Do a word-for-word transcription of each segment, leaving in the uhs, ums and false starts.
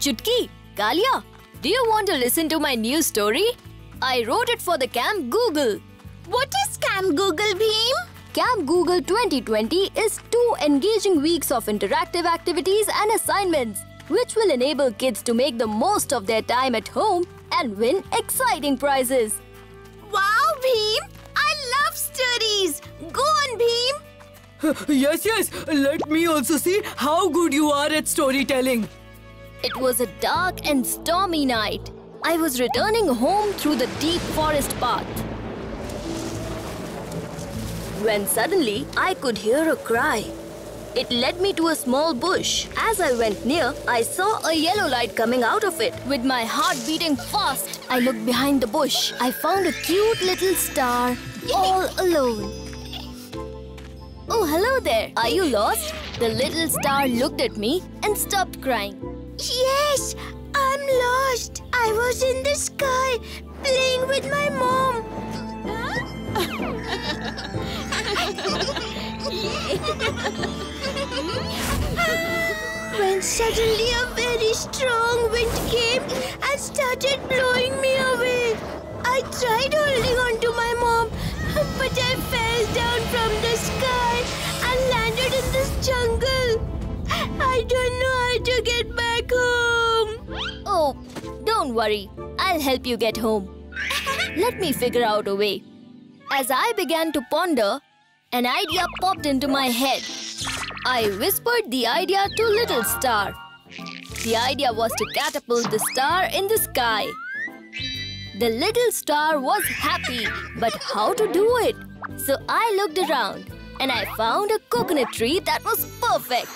Chutki, Kalia, do you want to listen to my new story? I wrote it for the Camp Google. What is Camp Google, Bheem? Camp Google twenty twenty is two engaging weeks of interactive activities and assignments, which will enable kids to make the most of their time at home and win exciting prizes. Wow, Bheem! I love stories! Go on, Bheem! Yes, yes. Let me also see how good you are at storytelling. It was a dark and stormy night. I was returning home through the deep forest path, when suddenly I could hear a cry. It led me to a small bush. As I went near, I saw a yellow light coming out of it. With my heart beating fast, I looked behind the bush. I found a cute little star, all alone. Oh, hello there. Are you lost? The little star looked at me and stopped crying. Yes, I'm lost. I was in the sky, playing with my mom. When suddenly a very strong wind came and started blowing me away. I tried holding on to my mom, but I fell down from the sky and landed in this jungle. I don't know how to get back home. Oh, don't worry. I'll help you get home. Let me figure out a way. As I began to ponder, an idea popped into my head. I whispered the idea to Little Star. The idea was to catapult the star in the sky. The little star was happy, but how to do it? So I looked around and I found a coconut tree that was perfect.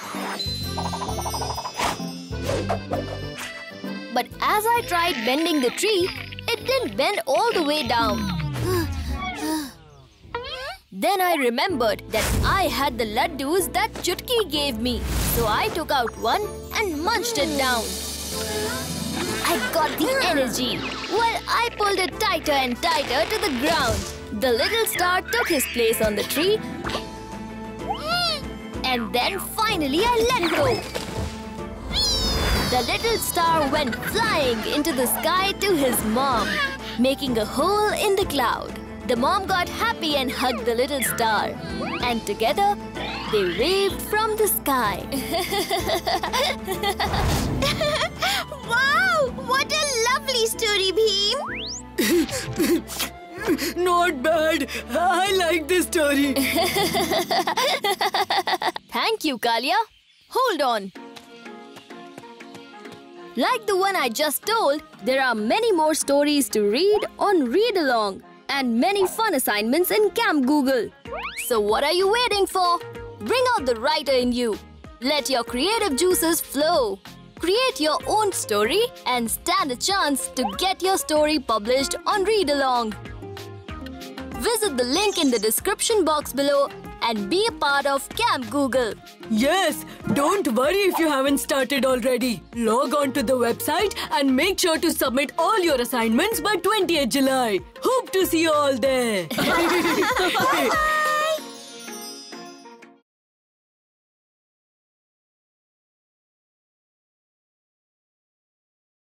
But as I tried bending the tree, it didn't bend all the way down. Then I remembered that I had the laddus that Chutki gave me. So I took out one and munched it down. I got the energy. Well, I pulled it tighter and tighter to the ground. The little star took his place on the tree. And then finally I let go. The little star went flying into the sky to his mom, making a hole in the cloud. The mom got happy and hugged the little star. And together, they waved from the sky. Wow! What a lovely story, Bheem! Not bad. I like this story. Thank you, Kalia. Hold on. Like the one I just told, there are many more stories to read on Read Along and many fun assignments in Camp Google. So what are you waiting for? Bring out the writer in you. Let your creative juices flow. Create your own story and stand a chance to get your story published on Read Along. Visit the link in the description box below and be a part of Camp Google. Yes, don't worry if you haven't started already. Log on to the website and make sure to submit all your assignments by twentieth July. Hope to see you all there.